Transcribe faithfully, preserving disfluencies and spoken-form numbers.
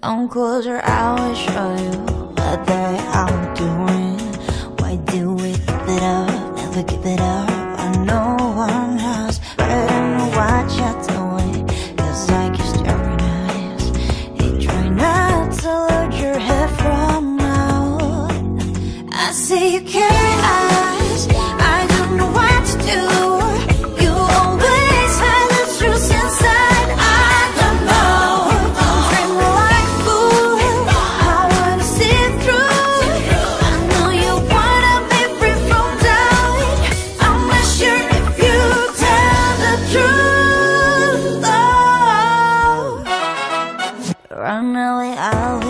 Don't close your eyes, I will show you what they are doing. Why do we give it up, never give it up? I know one has better know what you're doing, cause I keep staring eyes. Hey, try not to load your head from now. I see you carry eyes, I don't know what to do. You always hide the truth inside. I don't know, don't treat me like a fool. I wanna see it through. I know you wanna be free from doubt. I'm not sure if you tell the truth. Oh, run away, I'll